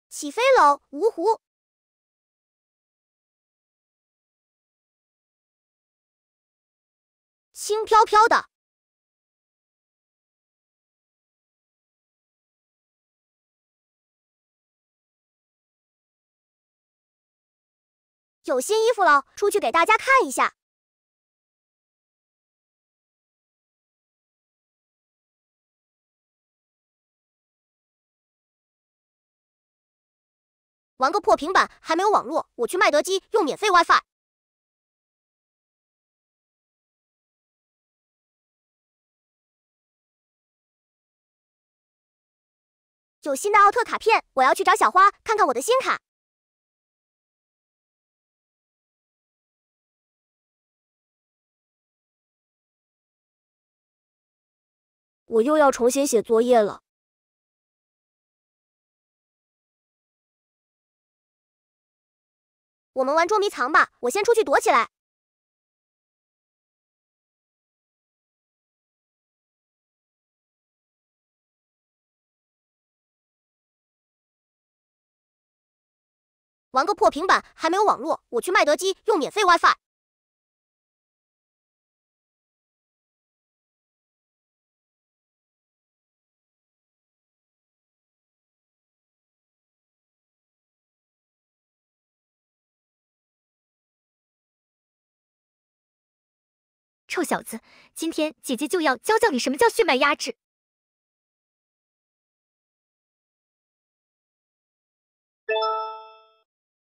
起飞喽，芜湖！轻飘飘的，有新衣服了，出去给大家看一下。玩个破平板，还没有网络，我去麦德基用免费 WiFi。有新的奥特卡片，我要去找小花看看我的新卡。我又要重新写作业了。我们玩捉迷藏吧，我先出去躲起来。玩个破平板，还没有网络，我去麦德基用免费 WiFi。 臭小子，今天姐姐就要教教你什么叫血脉压制。